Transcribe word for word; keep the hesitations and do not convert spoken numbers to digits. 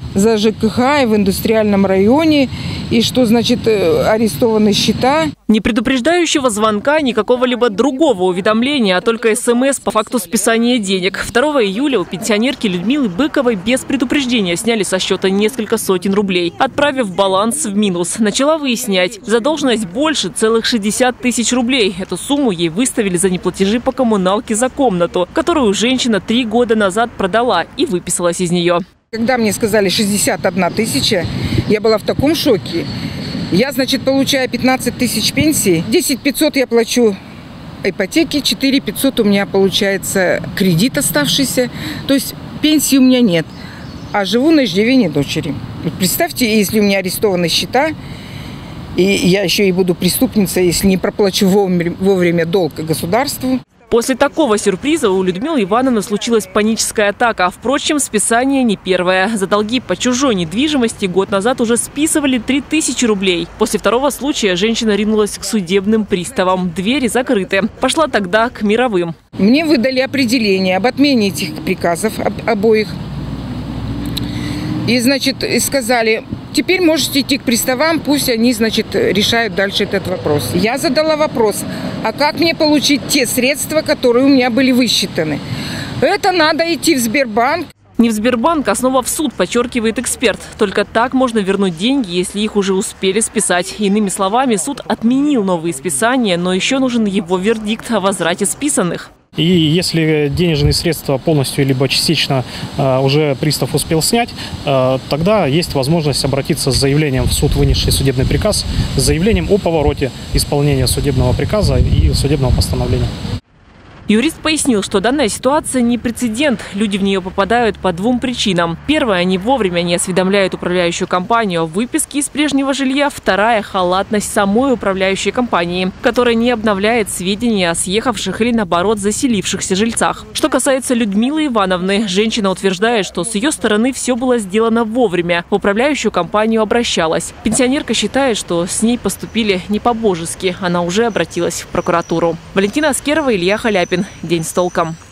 за ЖКХ и в индустриальном районе, и что значит арестованы счета. Ни предупреждающего звонка, ни какого-либо другого уведомления, а только СМС по факту списания денег. второго июля у пенсионерки Людмилы Быковой без предупреждения сняли со счета несколько сотен рублей, отправив баланс в минус. Начала выяснять, задолженность больше целых шестьдесят тысяч рублей. Эту сумму ей выставили за неплатежи по коммуналке за комнату, которую женщина три года назад продала и выписалась из нее. Когда мне сказали шестьдесят одна тысяча, я была в таком шоке. Я, значит, получаю пятнадцать тысяч пенсии, десять пятьсот я плачу ипотеки, четыре пятьсот у меня получается кредит оставшийся. То есть пенсии у меня нет, а живу на иждивении дочери. Вот представьте, если у меня арестованы счета, и я еще и буду преступницей, если не проплачу вовремя, вовремя долг государству. После такого сюрприза у Людмилы Ивановны случилась паническая атака. Впрочем, списание не первое. За долги по чужой недвижимости год назад уже списывали три тысячи рублей. После второго случая женщина ринулась к судебным приставам. Двери закрыты. Пошла тогда к мировым. Мне выдали определение об отмене этих приказов обоих. И, значит, сказали, теперь можете идти к приставам, пусть они, значит, решают дальше этот вопрос. Я задала вопрос, а как мне получить те средства, которые у меня были высчитаны? Это надо идти в Сбербанк. Не в Сбербанк, а снова в суд, подчеркивает эксперт. Только так можно вернуть деньги, если их уже успели списать. Иными словами, суд отменил новые списания, но еще нужен его вердикт о возврате списанных. И если денежные средства полностью либо частично э, уже пристав успел снять, э, тогда есть возможность обратиться с заявлением в суд, вынесший судебный приказ, с заявлением о повороте исполнения судебного приказа и судебного постановления. Юрист пояснил, что данная ситуация не прецедент. Люди в нее попадают по двум причинам. Первая – они вовремя не осведомляют управляющую компанию о выписке из прежнего жилья. Вторая – халатность самой управляющей компании, которая не обновляет сведения о съехавших или, наоборот, заселившихся жильцах. Что касается Людмилы Ивановны, женщина утверждает, что с ее стороны все было сделано вовремя. В управляющую компанию обращалась. Пенсионерка считает, что с ней поступили не по-божески. Она уже обратилась в прокуратуру. Валентина Аскерова, Илья Халяпин. День с толком.